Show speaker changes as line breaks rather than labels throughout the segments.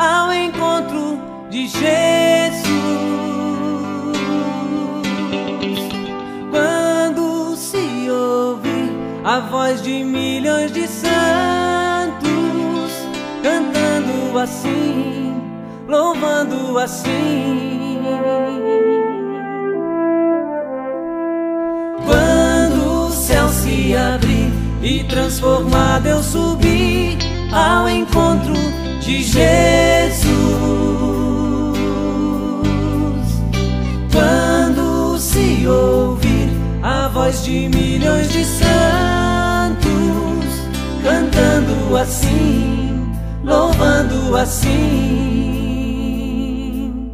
ao encontro de Jesus. Quando se ouve a voz de milhões de santos cantando assim, louvando assim. Quando o céu se abrir e transformado eu subir ao encontro de Jesus. Quando se ouvir a voz de milhões de santos cantando assim, louvando assim.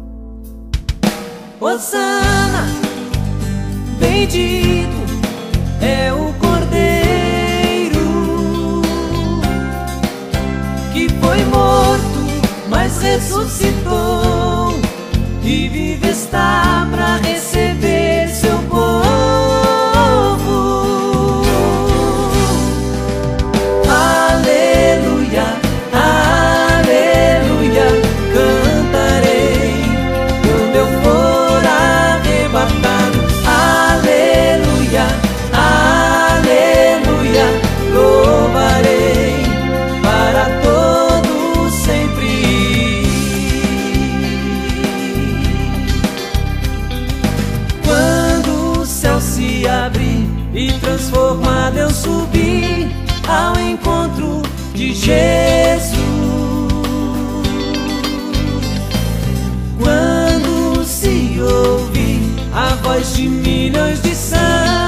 Hosana, bendito é o Cordeiro que foi morto, mas ressuscitou e vive está para receber seu povo. Aleluia, aleluia, cantarei quando eu for arrebatado. Aleluia, aleluia, louvarei para todo sempre. Quando o céu se abrir e transformado eu subir ao encontro de Jesus. Quando se ouvir a voz de milhões de santos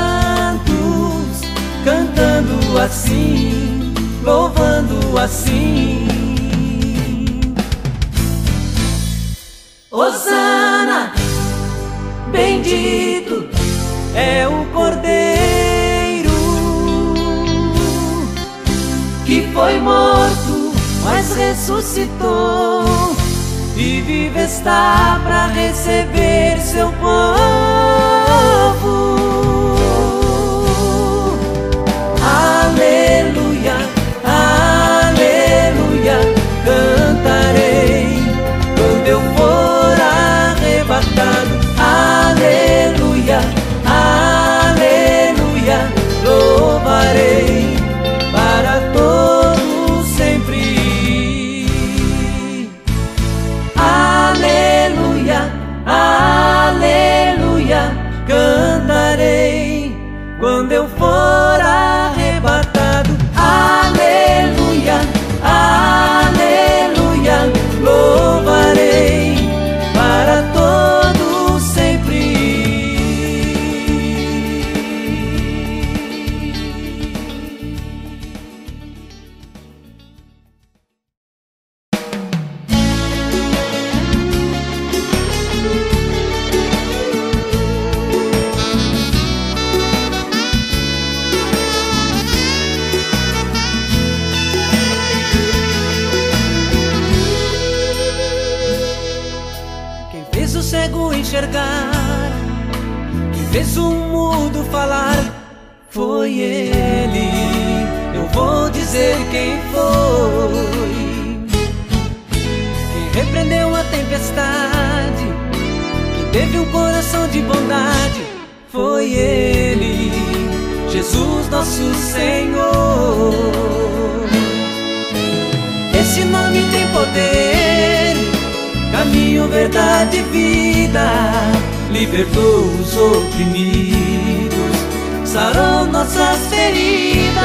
cantando assim, louvando assim. Hosana, bendito é o Cordeiro que foi morto, mas ressuscitou e vive está para receber seu povo. Aleluia, aleluia, cantarei quando eu for arrebatado. Aleluia, aleluia, louvarei para todos sempre. Aleluia, aleluia, cantarei quando eu for arrebatado. Aleluia, aleluia, louvarei para todos sempre. Quem fez o cego enxergar, quem fez o mudo falar, foi Ele. Eu vou dizer quem foi. Quem repreendeu a tempestade, quem teve um coração de bondade, foi Ele, Jesus nosso Senhor. Esse nome tem poder, caminho, verdade e vida, libertou os oprimidos, sarou nossas feridas.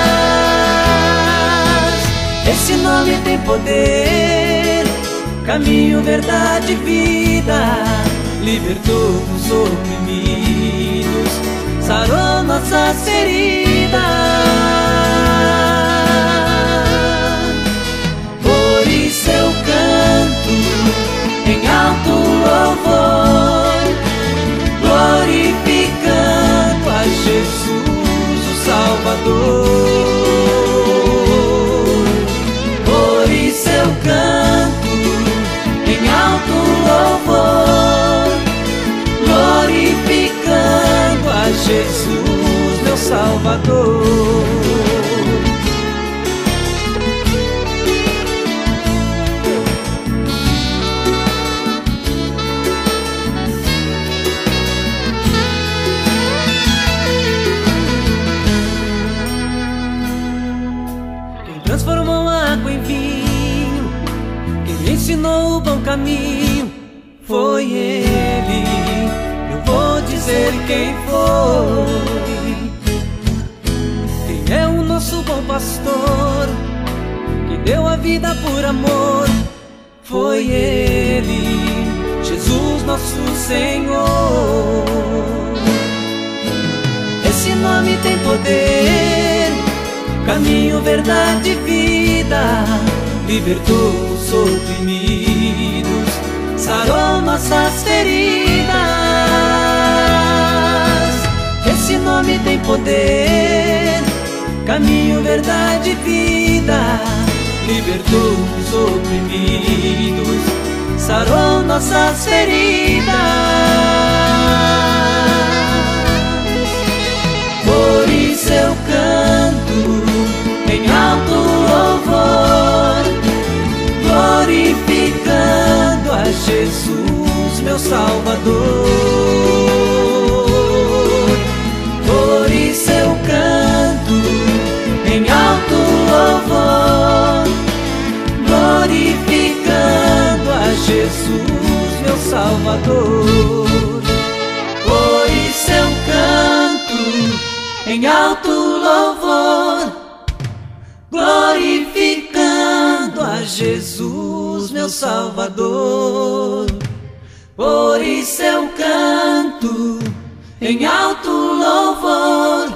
Esse nome tem poder, caminho, verdade e vida, libertou os oprimidos, sarou nossas feridas. Por isso eu canto em alto louvor, glorificando a Jesus o Salvador. Por isso eu canto em alto louvor, glorificando a Jesus meu Salvador. ensinou o bom caminho, foi Ele. Eu vou dizer quem foi. Quem é o nosso bom pastor, que deu a vida por amor, foi Ele, Jesus nosso Senhor. Esse nome tem poder, caminho, verdade e vida, libertou os oprimidos, sarou nossas feridas. Esse nome tem poder, caminho, verdade e vida, libertou os oprimidos, sarou nossas feridas. Por isso eu canto em alto louvor, glorificando a Jesus, meu Salvador. Por isso eu canto em alto louvor, glorificando a Jesus, meu Salvador. Por isso eu canto em alto louvor, glorificando a Jesus, meu Salvador. Por isso eu canto em alto louvor,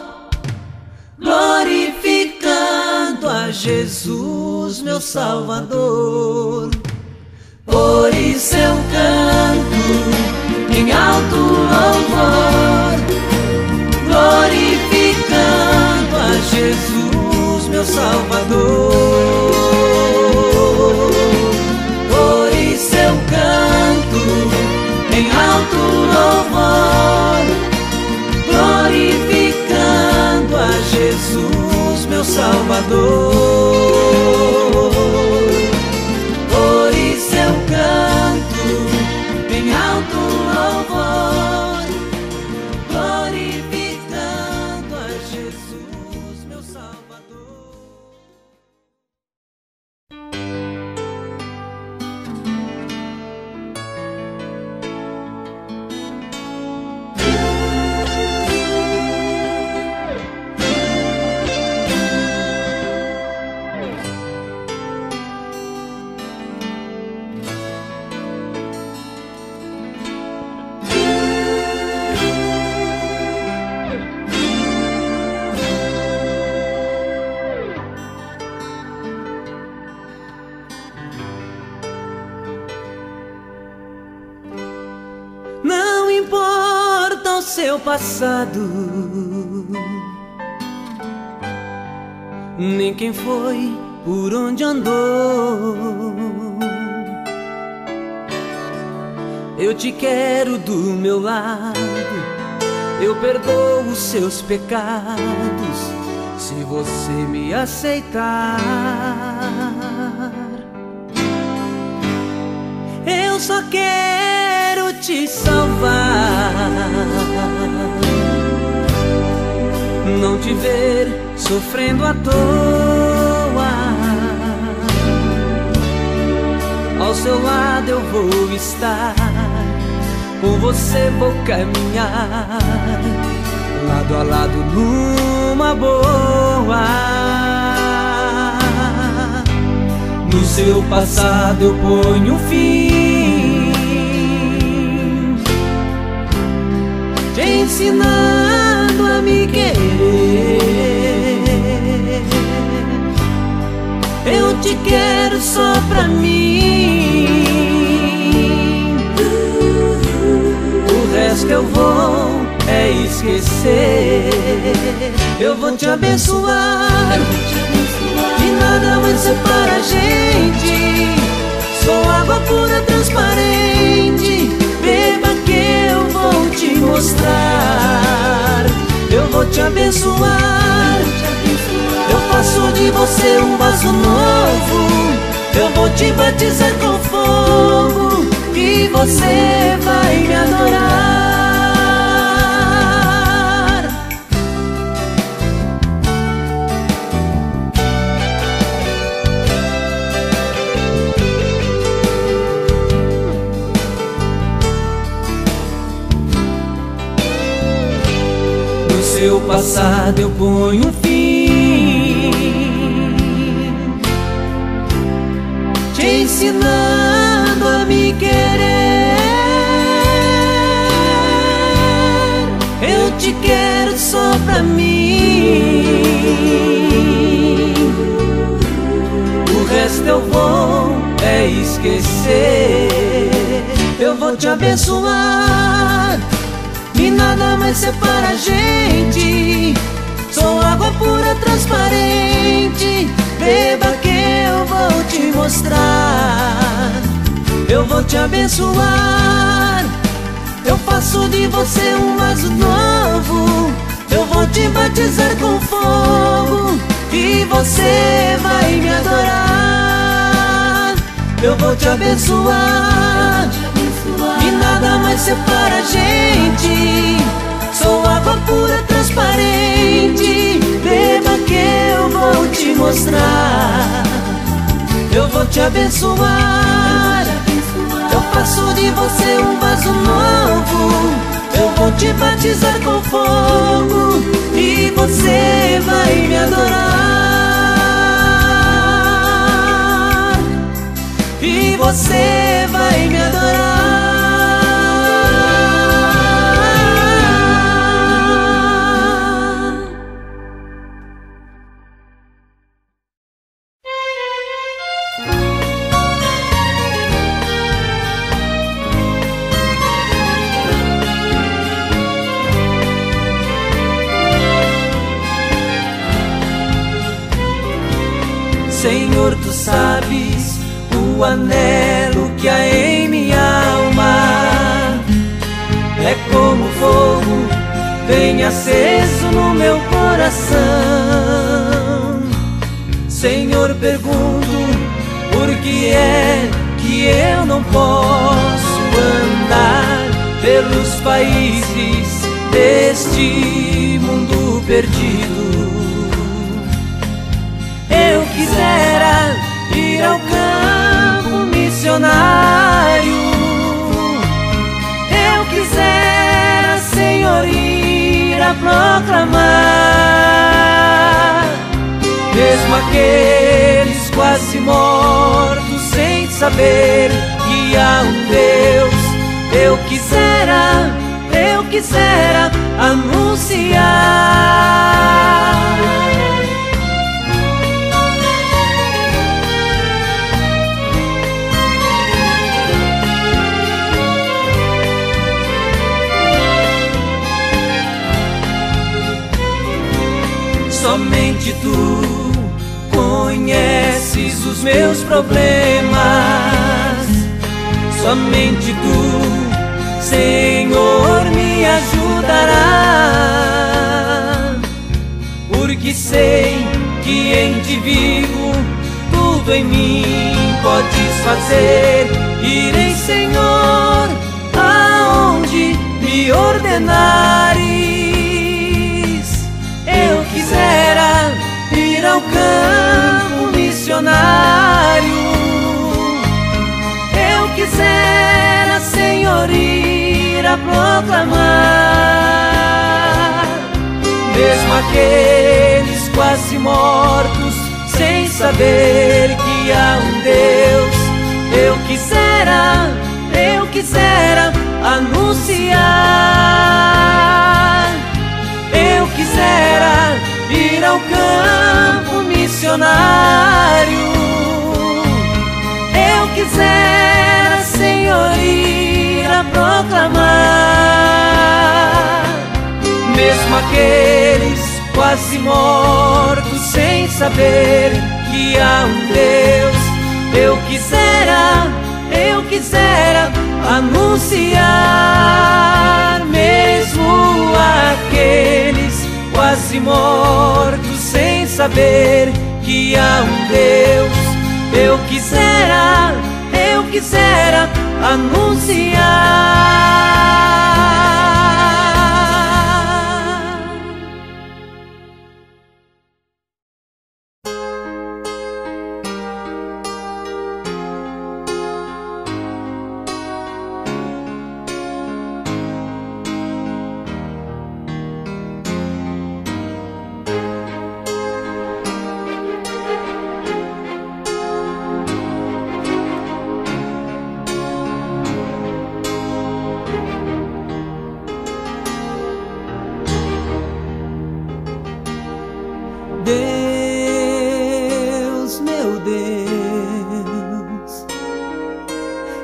glorificando a Jesus, meu Salvador. Por isso eu canto em alto louvor, glorificando a Jesus, meu Salvador. Por isso eu canto em alto louvor, glorificando a Jesus, meu Salvador. Por isso eu canto em alto louvor, glorificando a Jesus, meu Salvador. Não importa o seu passado, nem quem foi, por onde andou. Eu te quero do meu lado, eu perdoo os seus pecados, se você me aceitar. Eu só quero te salvar, não te ver sofrendo à toa. Ao seu lado eu vou estar, com você vou caminhar, lado a lado numa boa. No seu passado eu ponho fim, te ensinando a me querer. Eu te quero só pra mim, o resto eu vou esquecer. Eu vou te abençoar, de nada vai separar a gente. Sou água pura, transparente, beba que eu vou te mostrar. Eu vou te abençoar, eu faço de você um vaso novo. Eu vou te batizar com fogo e você vai me adorar. passado eu ponho um fim, te ensinando a me querer. Eu te quero só pra mim, o resto eu vou esquecer. Eu vou te abençoar e nada mais separa a gente. Sou água pura, transparente. Beba que eu vou te mostrar. Eu vou te abençoar. Eu faço de você um vaso novo. Eu vou te batizar com fogo e você vai me adorar. Eu vou te abençoar e nada mais separa a gente. Sou água pura, transparente. Beba que eu vou te mostrar. Eu vou te abençoar. Eu faço de você um vaso novo. Eu vou te batizar com fogo e você vai me adorar. E você vai me adorar. Senhor, tu sabes o anelo que há em minha alma. É como fogo bem aceso no meu coração. Senhor, pergunto, por que é que eu não posso andar pelos países deste mundo perdido? Eu quisera ir ao campo missionário. Eu quisera, Senhor, ir a proclamar. Mesmo aqueles quase mortos sem saber que há um Deus, eu quisera anunciar. Somente tu conheces os meus problemas. Somente tu, Senhor, me ajudará. Porque sei que em ti vivo, tudo em mim podes fazer. Irei, Senhor, aonde me ordenares. Eu quisera ir ao campo missionário. Eu quisera, Senhor, ir a proclamar. Mesmo aqueles quase mortos sem saber que há um Deus, eu quisera anunciar. Eu quisera ir ao campo missionário. Eu quisera, Senhor, ir a proclamar. Mesmo aqueles quase mortos sem saber que há um Deus, eu quisera anunciar. Mesmo aqueles quase mortos sem saber que há um Deus, eu quisera anunciar.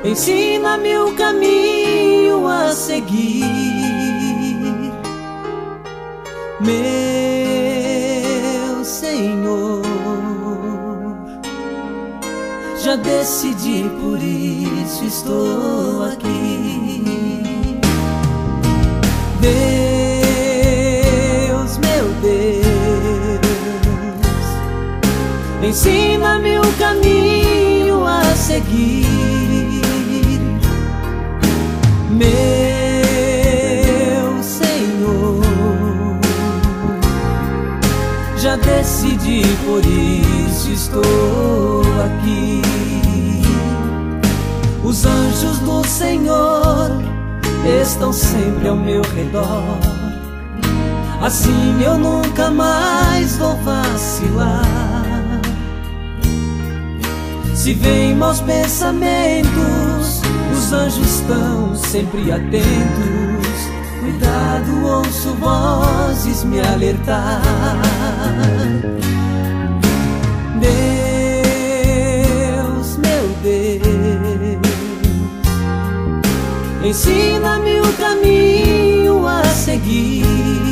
ensina-me o caminho a seguir. Meu Senhor, já decidi, por isso estou aqui. Deus, meu Deus, ensina-me o caminho a seguir. Meu Senhor, já decidi, por isso estou aqui. Os anjos do Senhor estão sempre ao meu redor, assim eu nunca mais vou vacilar. Se vem maus pensamentos, os anjos estão sempre atentos. Cuidado, ouço vozes me alertar. Deus, meu Deus, ensina-me o caminho a seguir.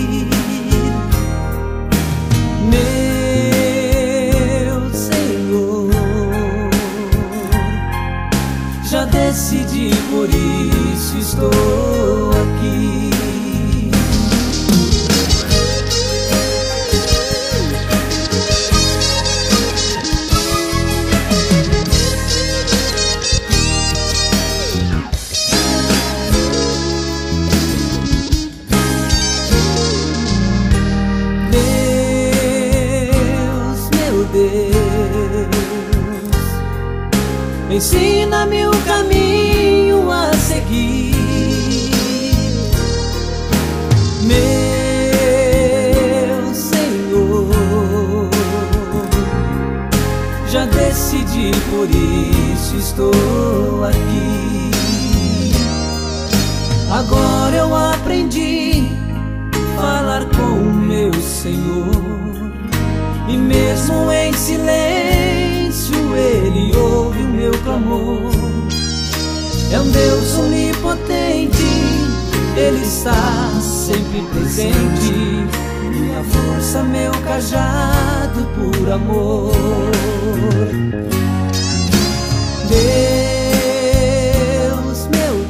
Meu Senhor, já decidi, por isso estou aqui. Ensina-me o caminho a seguir. Meu Senhor, já decidi, por isso estou aqui. Agora eu aprendi a falar com o meu Senhor, e mesmo em silêncio Ele ouve o meu clamor. É um Deus onipotente, Ele está sempre presente, minha força, meu cajado por amor. Deus, meu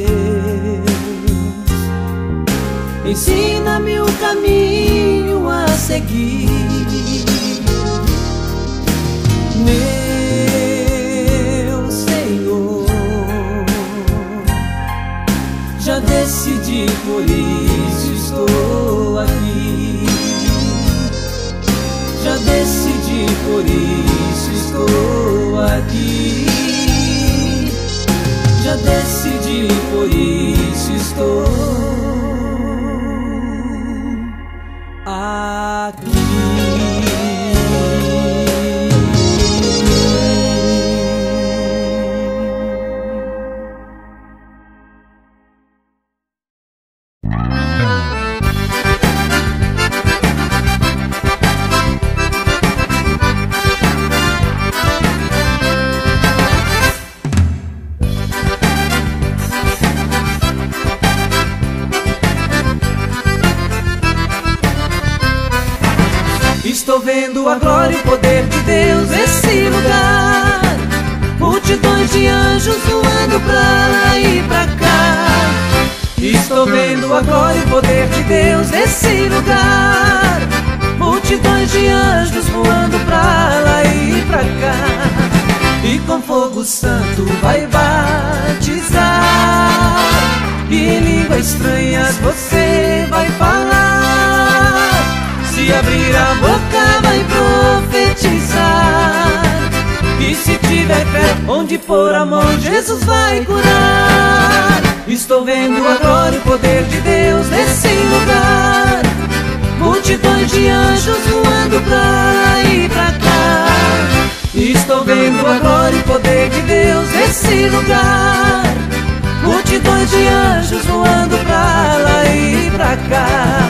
Deus, ensina-me o caminho a seguir. Meu Senhor, já decidi, por isso estou aqui. Já decidi, por isso estou aqui. Já decidi, por isso estou aqui. Estou vendo a glória e o poder de Deus nesse lugar. Multidões de anjos voando pra lá e pra cá. Estou vendo a glória e o poder de Deus nesse lugar. Multidões de anjos voando pra lá e pra cá. E com fogo santo vai batizar, e em línguas estranhas você vai falar. Se abrir a boca vai profetizar, e se tiver fé, onde pôr a mão Jesus vai curar. Estou vendo a glória e o poder de Deus nesse lugar. Multidões de anjos voando pra lá e pra cá. Estou vendo a glória e o poder de Deus nesse lugar. Multidões de anjos voando pra lá e pra cá.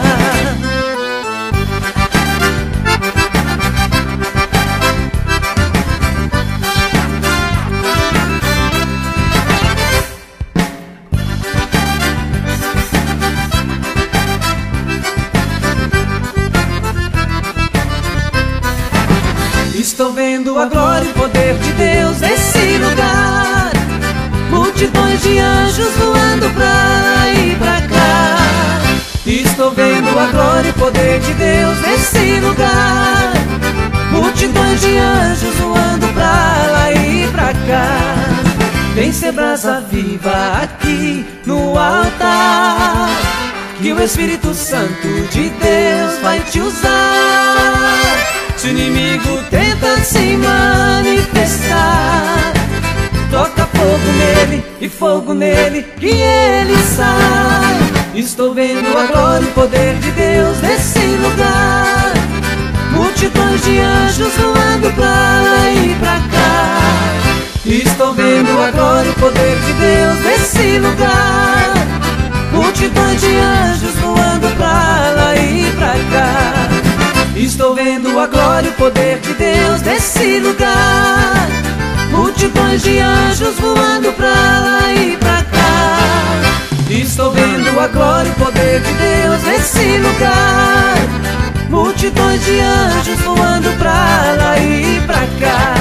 a glória e o poder de Deus nesse lugar. Multidões de anjos voando pra lá e pra cá. Estou vendo a glória e o poder de Deus nesse lugar. Multidões de anjos voando pra lá e pra cá. Vem ser brasa viva aqui no altar, que o Espírito Santo de Deus vai te usar. Se o inimigo tenta se manifestar, toca fogo nele e fogo nele que ele sai. Estou vendo a glória e o poder de Deus nesse lugar. Multidões de anjos voando pra lá e pra cá. Estou vendo a glória e o poder de Deus nesse lugar. Multidões de anjos voando pra lá e pra cá. Estou vendo a glória e o poder de Deus nesse lugar. Multidões de anjos voando pra lá e pra cá. Estou vendo a glória e o poder de Deus nesse lugar. Multidões de anjos voando pra lá e pra cá.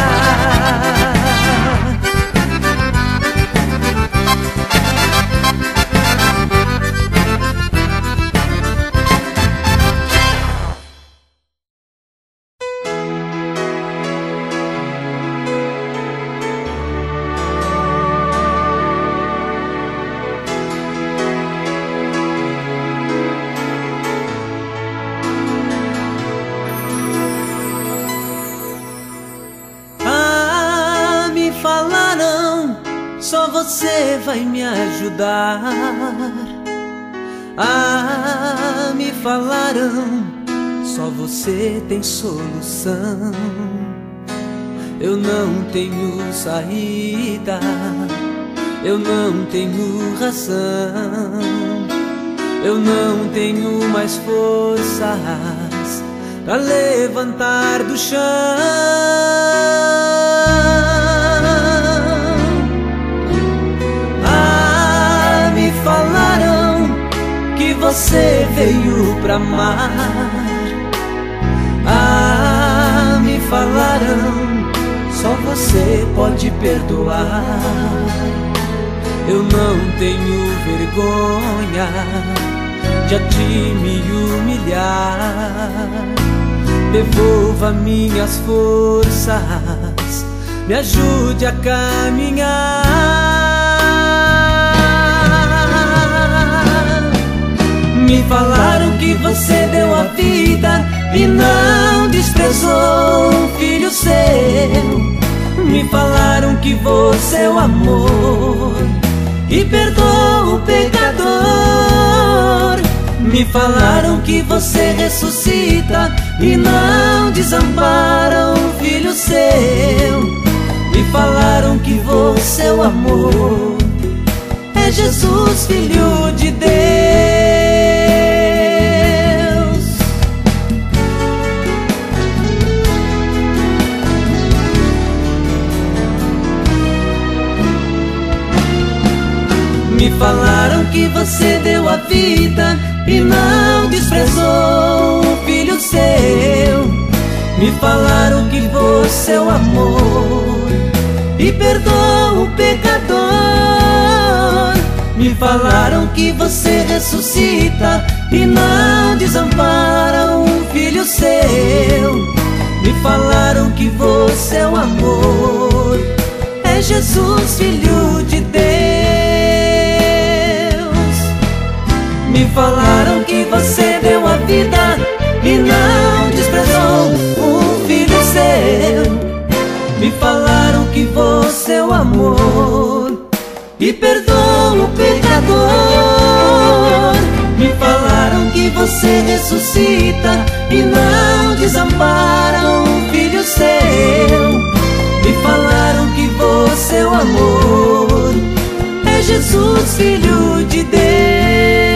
Só você vai me ajudar. Ah, me falaram, só você tem solução. Eu não tenho saída, eu não tenho razão, eu não tenho mais forças pra levantar do chão. Falaram que você veio pra amar. Ah, me falaram, só você pode perdoar. Eu não tenho vergonha de a ti me humilhar. Devolva minhas forças, me ajude a caminhar. Me falaram que você deu a vida e não desprezou um filho seu. Me falaram que você é o amor e perdoa o pecador. Me falaram que você ressuscita e não desampara um filho seu. Me falaram que você é o amor, é Jesus, Filho de Deus. Me falaram que você deu a vida e não desprezou um filho seu. Me falaram que você é o amor e perdoa o pecador. Me falaram que você ressuscita e não desampara um filho seu. Me falaram que você é o amor, é Jesus, Filho de Deus. Me falaram que você deu a vida e não desprezou um filho seu. Me falaram que você é o amor e perdoa o pecador. Me falaram que você ressuscita e não desampara um filho seu. Me falaram que você é o amor, é Jesus, Filho de Deus.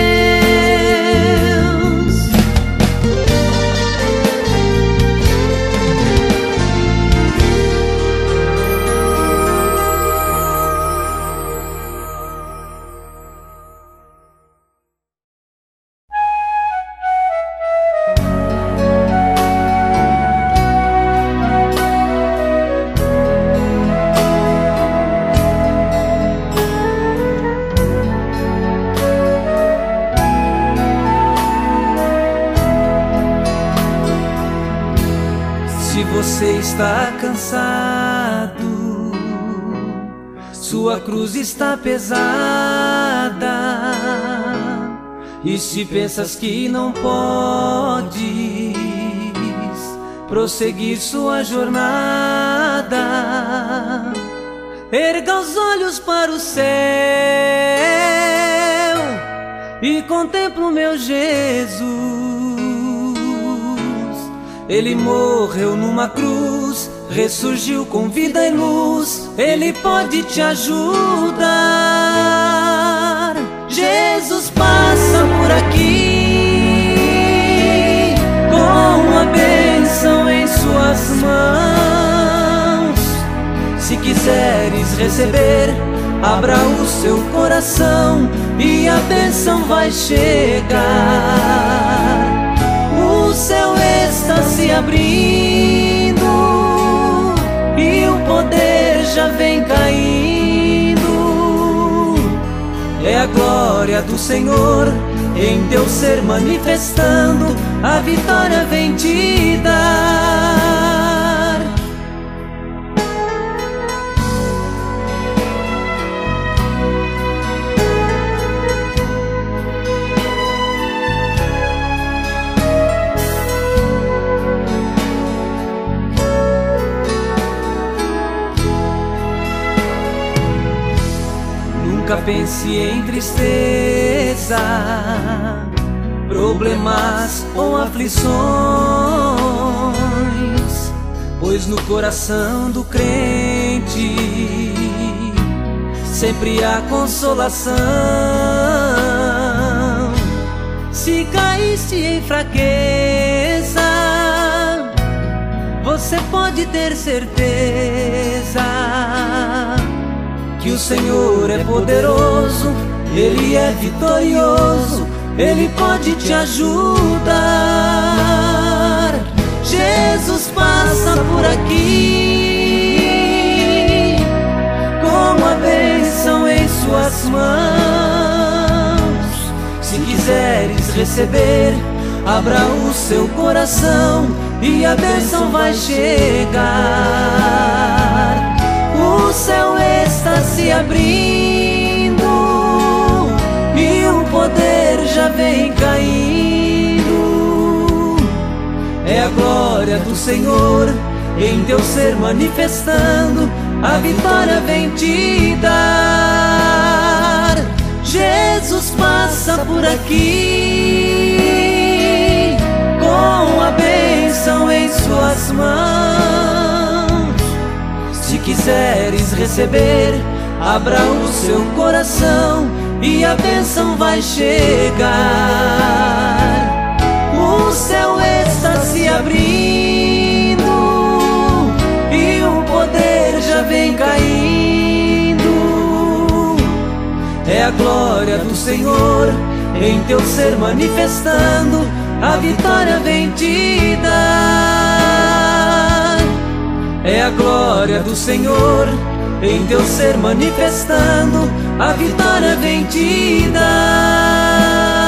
está cansado, sua cruz está pesada, e se pensas que não podes prosseguir sua jornada, erga os olhos para o céu e contempla o meu Jesus. Ele morreu numa cruz, ressurgiu com vida e luz. Ele pode te ajudar. Jesus passa por aqui com a bênção em suas mãos. Se quiseres receber, abra o seu coração e a bênção vai chegar. O céu está se abrindo e o poder já vem caindo. É a glória do Senhor em teu ser manifestando, a vitória vem te dar. Nunca pense em tristeza, problemas ou aflições, pois no coração do crente sempre há consolação. Se caíste em fraqueza, você pode ter certeza que o Senhor é poderoso, Ele é vitorioso, Ele pode te ajudar. Jesus passa por aqui com a bênção em suas mãos. Se quiseres receber, abra o seu coração e a bênção vai chegar. O céu está se abrindo e o poder já vem caindo. É a glória do Senhor em teu ser manifestando, a vitória vem te dar. Jesus passa por aqui com a bênção em suas mãos. Se quiseres receber, abra o seu coração e a bênção vai chegar. O céu está se abrindo e o poder já vem caindo. É a glória do Senhor em teu ser manifestando, a vitória vem te dar. É a glória do Senhor em teu ser manifestando, a vitória vem te dar.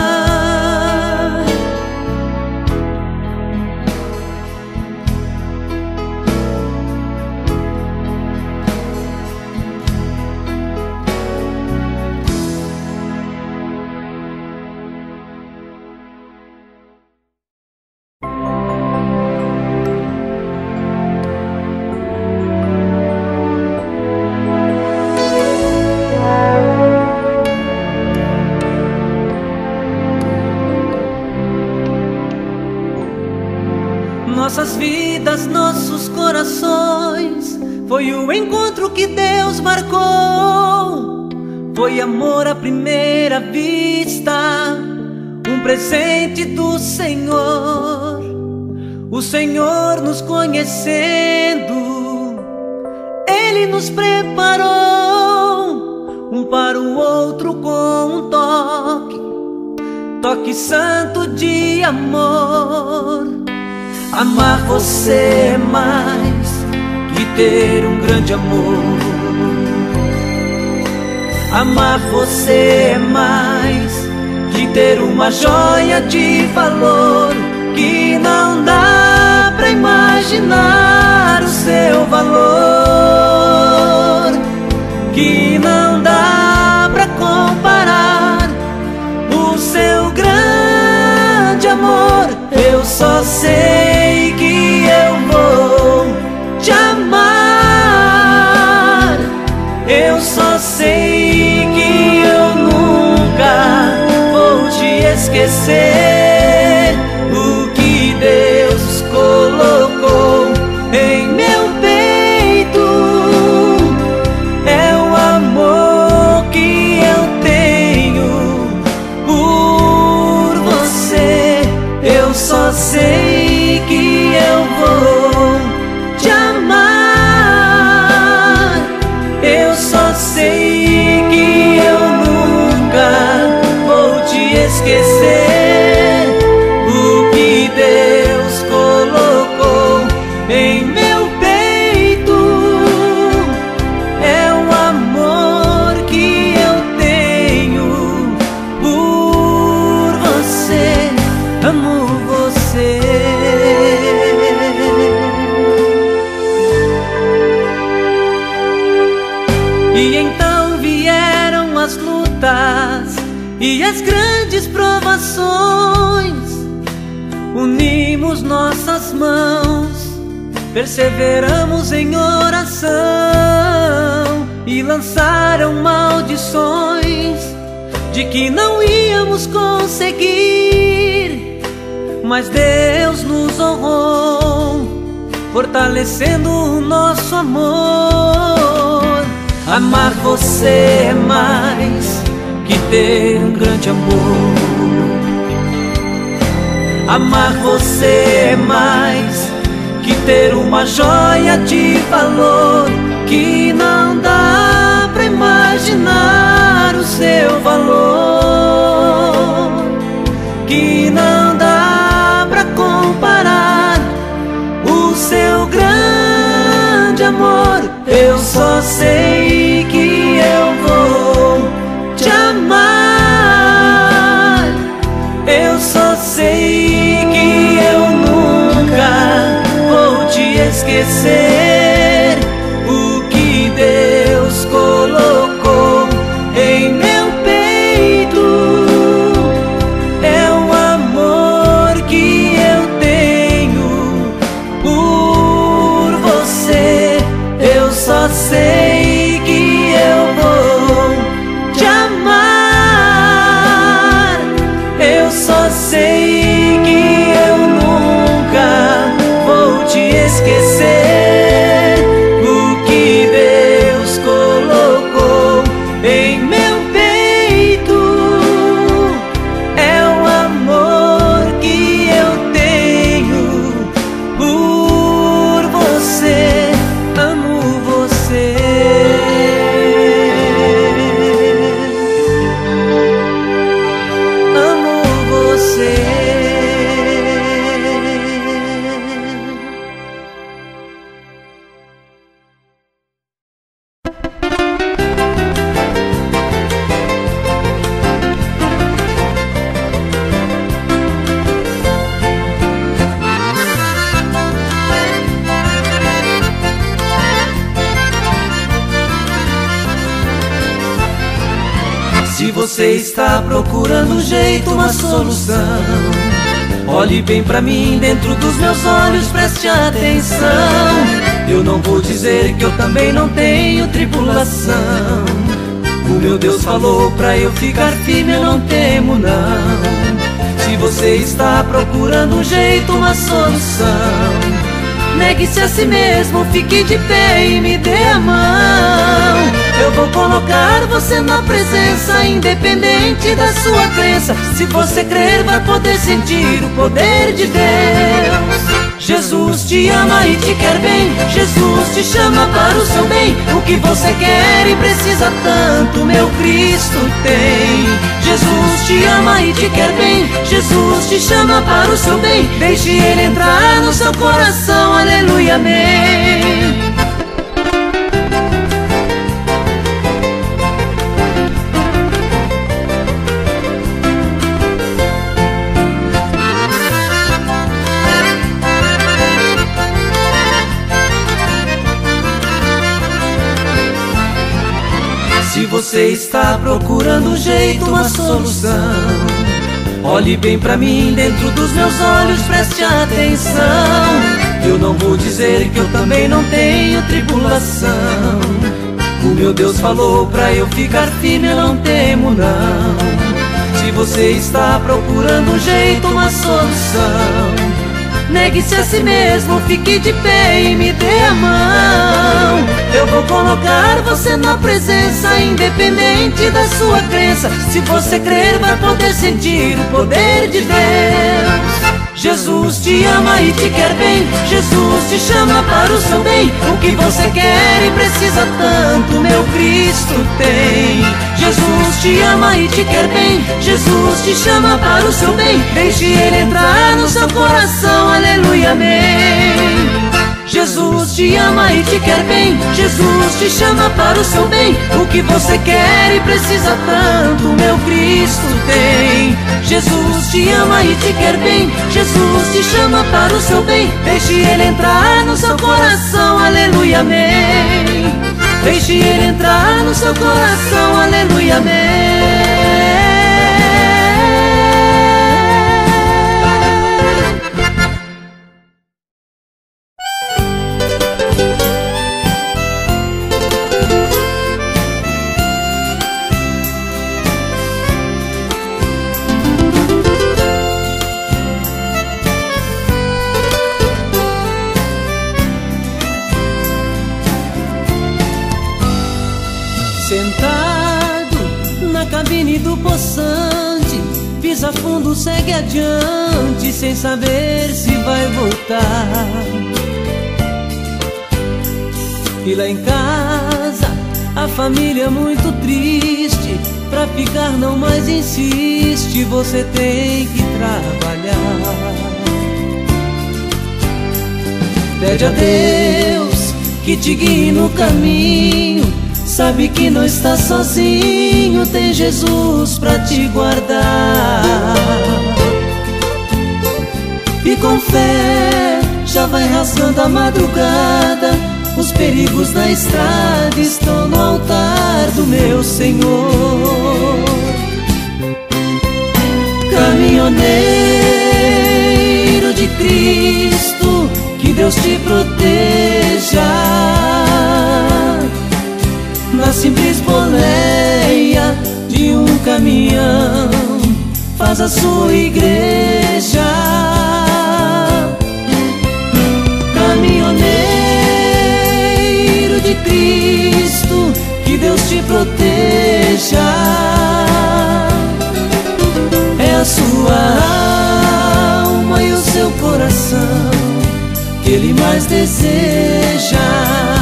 Nossas vidas, nossos corações, foi o encontro que Deus marcou. Foi amor à primeira vista, um presente do Senhor. O Senhor nos conhecendo, Ele nos preparou, um para o outro com um toque santo de amor. Amar você é mais que ter um grande amor. Amar você é mais que ter uma joia de valor que não dá pra imaginar. o seu valor, que não dá pra comparar o seu grande amor. Eu só sei que eu vou te amar. Eu só sei que eu nunca vou te esquecer. O que Deus colocou em meu peito é o amor que eu tenho por você. Eu só sei que eu vou te amar. Eu só sei que eu nunca vou te esquecer. O que Deus colocou em meu peito é o amor que eu tenho por você. Amo você. E então vieram as lutas e as grandes provações. Unimos nossas mãos, perseveramos em oração e lançaram maldições de que não íamos conseguir. Mas Deus nos honrou, fortalecendo o nosso amor. Amar você é mais que ter um grande amor. Amar você é mais que ter uma joia de valor, que não dá pra imaginar o seu valor, que não dá pra comparar o seu grande amor. Eu só sei que eu vou te amar. Eu só sei que eu nunca vou te esquecer. O que Deus colocou em meu peito é o amor que eu tenho por você. Eu só sei que eu vou te amar. Eu só sei que eu nunca vou te esquecer. O que Deus colocou em meu peito é o amor que eu tenho por você. Amo você. Amo você. Se você está procurando um jeito, uma solução, olhe bem pra mim, dentro dos meus olhos, preste atenção. Eu não vou dizer que eu também não tenho tribulação. O meu Deus falou pra eu ficar firme, eu não temo não. Se você está procurando um jeito, uma solução, negue-se a si mesmo, fique de pé e me dê a mão. Eu vou colocar você na presença, independente da sua crença. Se você crer, vai poder sentir o poder de Deus. Jesus te ama e te quer bem. Jesus te chama para o seu bem. O que você quer e precisa tanto, meu Cristo tem. Jesus te ama e te quer bem. Jesus te chama para o seu bem. Deixe Ele entrar no seu coração. Aleluia, amém. Se você está procurando um jeito, uma solução, olhe bem pra mim, dentro dos meus olhos, preste atenção. Eu não vou dizer que eu também não tenho tribulação. O meu Deus falou pra eu ficar firme, eu não temo não. Se você está procurando um jeito, uma solução, negue-se a si mesmo, fique de pé e me dê a mão. Eu vou colocar você na presença, independente da sua crença. Se você crer, vai poder sentir o poder de Deus. Jesus te ama e te quer bem, Jesus te chama para o seu bem. O que você quer e precisa tanto, meu Cristo tem. Jesus te ama e te quer bem, Jesus te chama para o seu bem. Deixe Ele entrar no seu coração, aleluia, amém. Jesus te ama e te quer bem, Jesus te chama para o seu bem. O que você quer e precisa tanto, meu Cristo tem. Jesus te ama e te quer bem, Jesus te chama para o seu bem. Deixe Ele entrar no seu coração, aleluia, amém. Deixe Ele entrar no seu coração, aleluia, amém. Sentado na cabine do poçante, pisa fundo, segue adiante, sem saber se vai voltar. E lá em casa, a família muito triste, pra ficar não mais insiste, você tem que trabalhar. Pede a Deus que te guie no caminho, sabe que não está sozinho, tem Jesus pra te guardar. E com fé já vai rasgando a madrugada, os perigos da estrada estão no altar do meu Senhor. Caminhoneiro de Cristo, que Deus te proteja. Na simples boleia de um caminhão, faz a sua igreja. Caminhoneiro de Cristo, que Deus te proteja. É a sua alma e o seu coração que Ele mais deseja.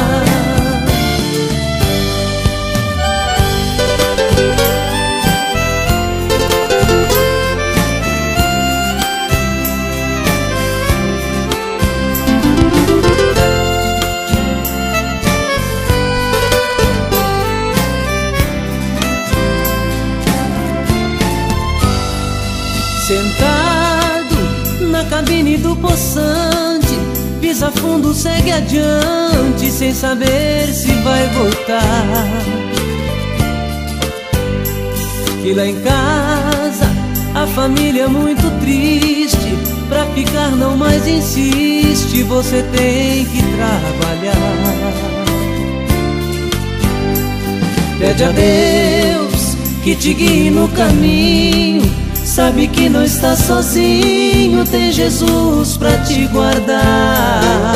Sentado na cabine do poçante, pisa fundo, segue adiante, sem saber se vai voltar. E lá em casa, a família muito triste, pra ficar não mais insiste, você tem que trabalhar. Pede a Deus que te guie no caminho, sabe que não está sozinho, tem Jesus pra te guardar.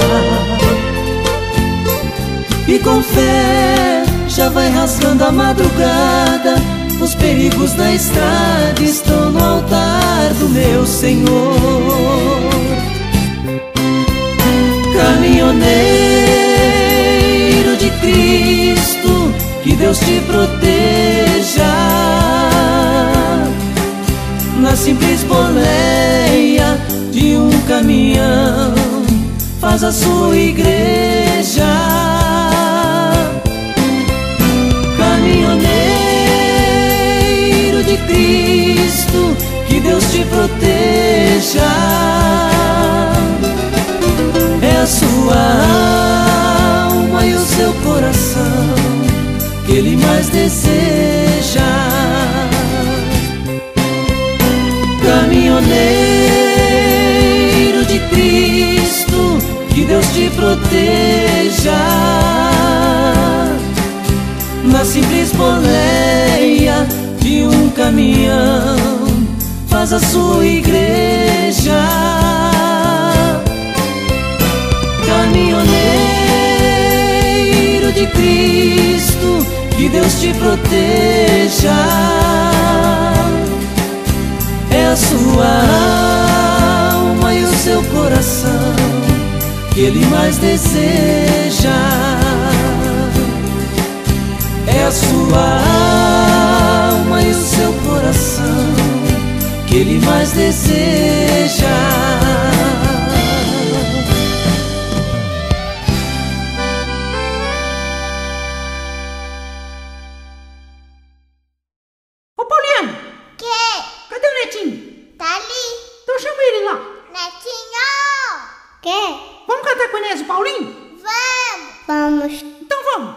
E com fé já vai rasgando a madrugada, os perigos da estrada estão no altar do meu Senhor. Caminhoneiro de Cristo, que Deus te proteja. Na simples boleia de um caminhão, faz a sua igreja. Caminhoneiro de Cristo, que Deus te proteja. É a sua alma e o seu coração que Ele mais mais deseja. Caminhoneiro de Cristo, que Deus te proteja. Na simples boleia de um caminhão, faz a sua igreja. Caminhoneiro de Cristo, que Deus te proteja. É a sua alma e o seu coração que Ele mais deseja. É a sua alma e o seu coração que Ele mais deseja.
Ô Paulinho!
Que?
Cadê o Netinho?
Tá ali.
Então chama ele lá.
Netinho! Que?
Vamos cantar com o Inês e o Paulinho?
Vamos. Vamos.
Então vamos.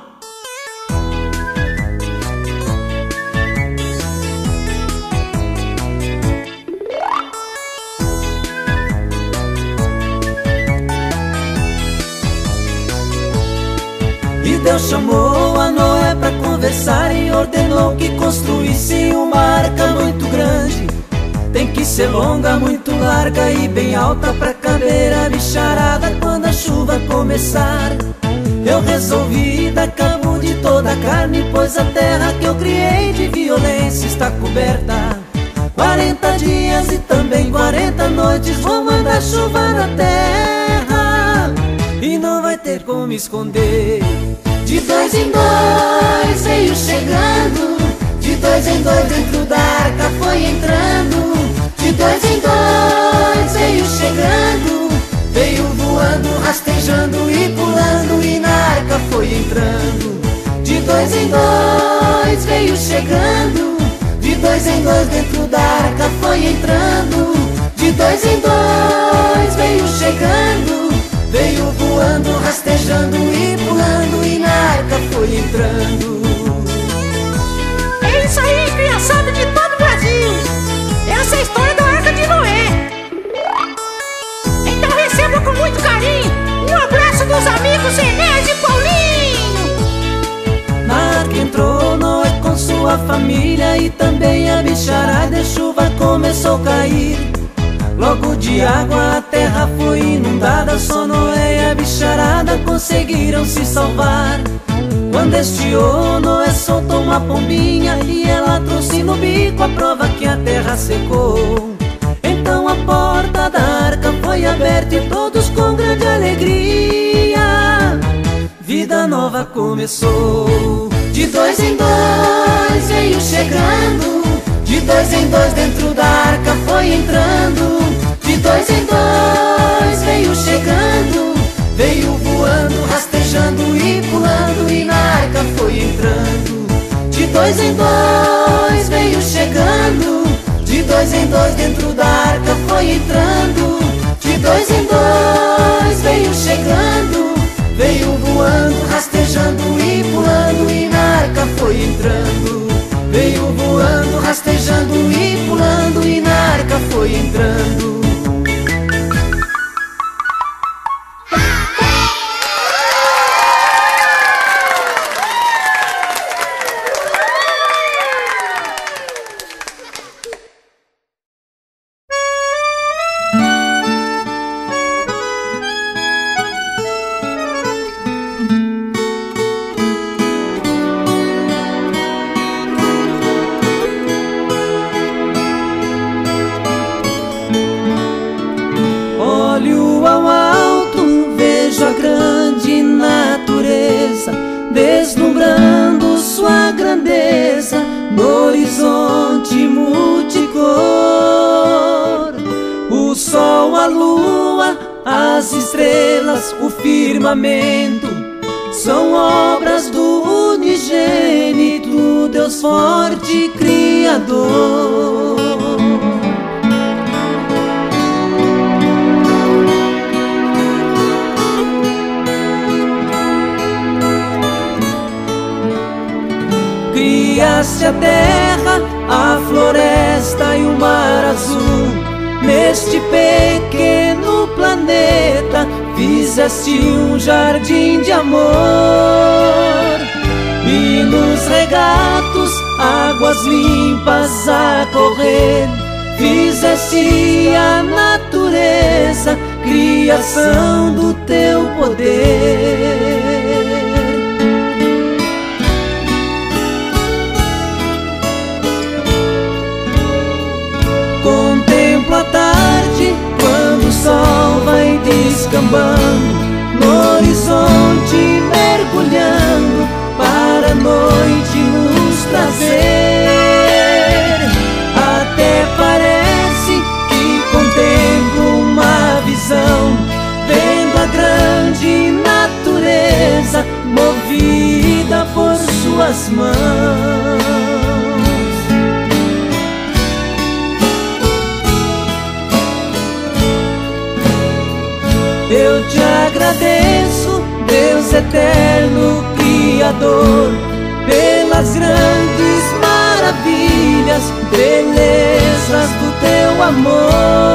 E Deus chamou a Noé pra conversar e ordenou que construísse uma arca muito grande. Tem que ser longa, muito larga e bem alta pra caber a bicharada quando a chuva começar. Eu resolvi dar cabo de toda a carne, pois a terra que eu criei de violência está coberta. 40 dias e também 40 noites vou mandar chuva na terra e não vai ter como esconder. De dois em dois veio chegando, de dois em dois dentro da arca foi entrando. De dois em dois veio chegando, veio voando, rastejando e pulando e na arca foi entrando. De dois em dois veio chegando, de dois em dois dentro da arca foi entrando. De dois em dois veio chegando, veio voando, rastejando e pulando e na arca foi entrando.
É isso aí, criançada de todo o Brasil. Essa é a história da Arca de Noé. Então receba com muito carinho um abraço dos amigos Inês e Paulinho.
Na arca entrou Noé com sua família e também a bicharada e a chuva começou a cair. Logo de água a terra foi inundada, só Noé e a bicharada conseguiram se salvar. Quando estiou, Noé soltou uma pombinha e ela trouxe no bico a prova que a terra secou. Então a porta da arca foi aberta e todos com grande alegria vida nova começou. De dois em dois veio chegando, de dois em dois dentro da arca foi entrando. De dois em dois veio chegando, veio voando, rastejando e pulando e na arca foi entrando. De dois em dois veio chegando, de dois em dois dentro da arca foi entrando. De dois em dois veio chegando, veio voando, rastejando e pulando e na arca foi entrando. Veio voando, rastejando e pulando e na arca foi entrando. Olho ao alto, vejo a grande natureza deslumbrando sua grandeza no horizonte multicor. O sol, a lua, as estrelas, o firmamento são obras do unigênito Deus forte Criador. criaste a terra, a floresta e o mar azul. Neste pequeno planeta fizeste um jardim de amor. E nos regatos, águas limpas a correr, fizeste a natureza, criação do teu poder. Contemplo a tarde, quando o sol vai descambando, no horizonte mergulhando, para a noite nos trazer. Até parece que contemplo uma visão, vendo a grande natureza movida por suas mãos. Eu te agradeço, Deus eterno Criador, pelas grandes maravilhas, belezas do teu amor.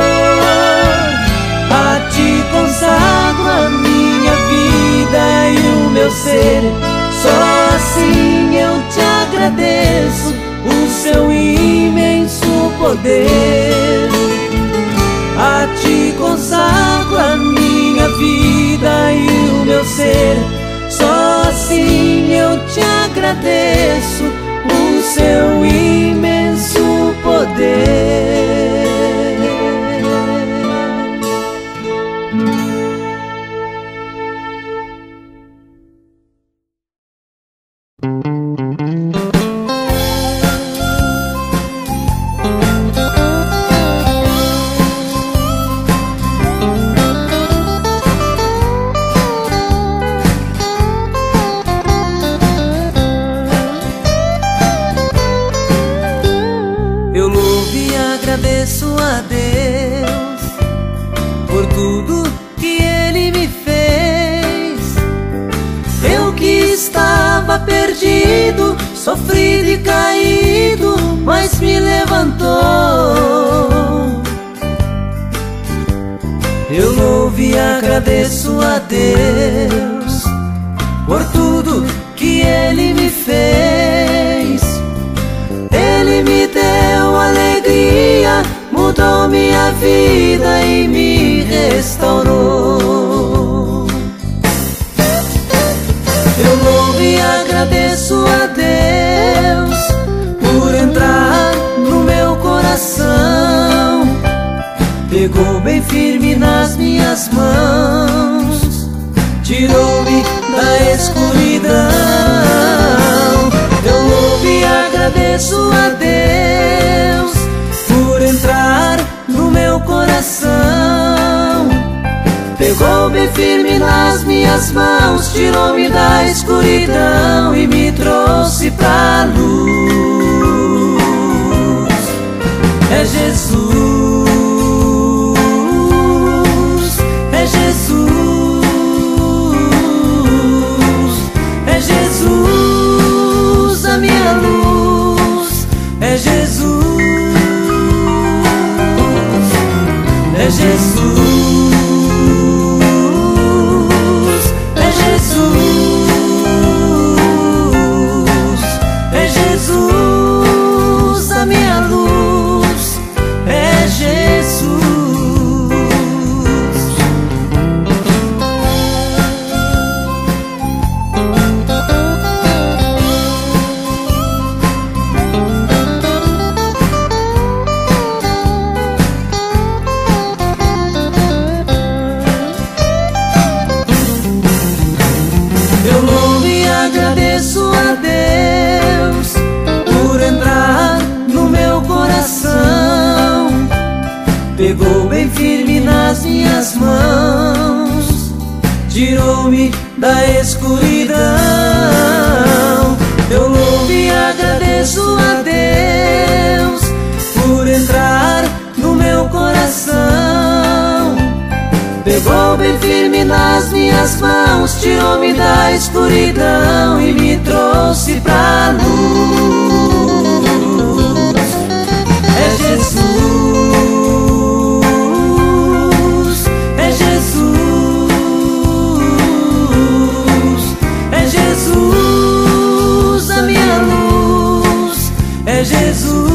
A ti consagro a minha vida e o meu ser, só assim eu te agradeço o seu imenso poder. A ti consagro a minha vida e o meu ser, só assim eu te agradeço o seu imenso poder. Agradeço a Deus por tudo que Ele me fez. Eu que estava perdido, sofrido e caído, mas me levantou. Eu louvo e agradeço a Deus por tudo que Ele me fez. Ele me deu alegria, mudou minha vida e me restaurou. Eu louvo e agradeço a Deus por entrar no meu coração. Pegou bem firme nas minhas mãos, tirou-me da escuridão. Eu louvo e agradeço a Deus por entrar no meu coração. Pegou bem firme nas minhas mãos, tirou-me da escuridão e me trouxe pra luz. É Jesus, é Jesus, é Jesus a minha luz. É Jesus, é Jesus, é Jesus, é Jesus a minha luz. É Jesus. Agradeço a Deus por entrar no meu coração. Pegou bem firme nas minhas mãos, tirou-me da escuridão. Eu louvo e agradeço a Deus por entrar no meu coração. Pegou bem firme nas minhas mãos, tirou-me da escuridão e me trouxe pra luz. É Jesus, é Jesus, é Jesus a minha luz, é Jesus.